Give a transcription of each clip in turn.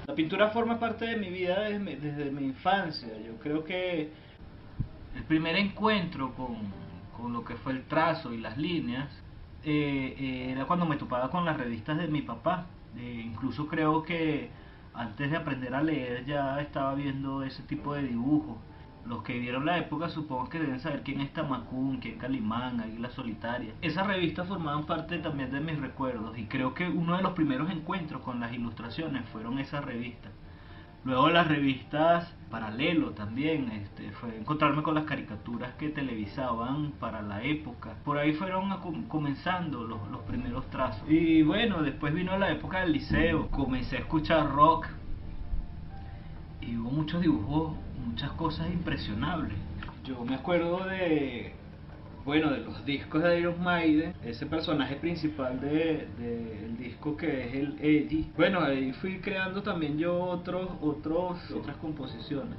La pintura forma parte de mi vida desde mi infancia. Yo creo que el primer encuentro con lo que fue el trazo y las líneas era cuando me topaba con las revistas de mi papá. Incluso creo que antes de aprender a leer ya estaba viendo ese tipo de dibujos. Los que vieron la época supongo que deben saber quién es Tamakun, quién es Calimán, Águila Solitaria. Esas revistas formaban parte también de mis recuerdos y creo que uno de los primeros encuentros con las ilustraciones fueron esas revistas. Luego las revistas Paralelo también, fue encontrarme con las caricaturas que televisaban para la época. Por ahí fueron comenzando los primeros trazos. Y bueno, después vino la época del liceo, comencé a escuchar rock y hubo muchos dibujos, muchas cosas impresionables. Yo me acuerdo de los discos de Iron Maiden, ese personaje principal del disco que es el Eddie. Bueno, ahí fui creando también yo otras composiciones.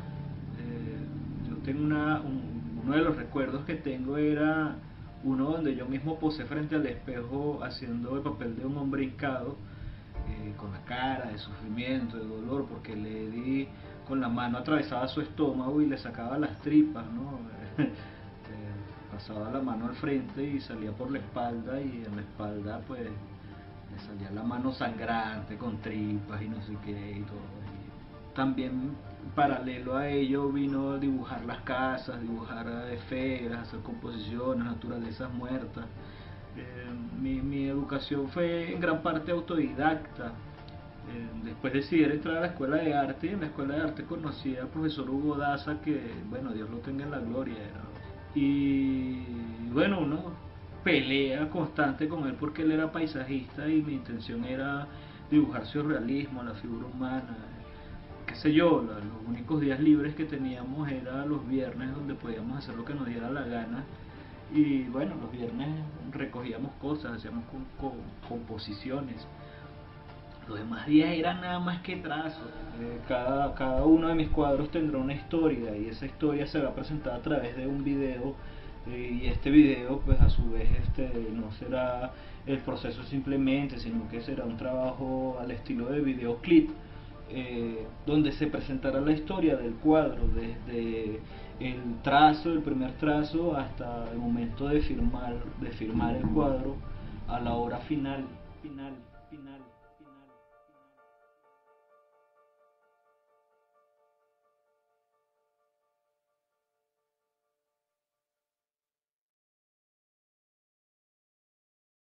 Yo tengo uno de los recuerdos que tengo era uno donde yo mismo posé frente al espejo haciendo el papel de un hombre hincado, con la cara de sufrimiento, de dolor, porque le di con la mano atravesaba su estómago y le sacaba las tripas, ¿no? Pasaba la mano al frente y salía por la espalda, y en la espalda pues me salía la mano sangrante con tripas y no sé qué y todo. Y también paralelo a ello vino a dibujar las casas, dibujar esferas, hacer composiciones, naturalezas muertas. Mi educación fue en gran parte autodidacta. Después decidí entrar a la escuela de arte, y en la escuela de arte conocí al profesor Hugo Daza, que bueno, Dios lo tenga en la gloria, y bueno, uno pelea constante con él porque él era paisajista y mi intención era dibujar surrealismo, la figura humana, qué sé yo. Los únicos días libres que teníamos era los viernes, donde podíamos hacer lo que nos diera la gana. Y bueno, los viernes recogíamos cosas, hacíamos composiciones. Los demás días eran nada más que trazos. Cada uno de mis cuadros tendrá una historia, y esa historia se va a presentar a través de un video, y este video pues a su vez no será el proceso simplemente, sino que será un trabajo al estilo de videoclip, donde se presentará la historia del cuadro desde el primer trazo hasta el momento de firmar el cuadro, a la hora final.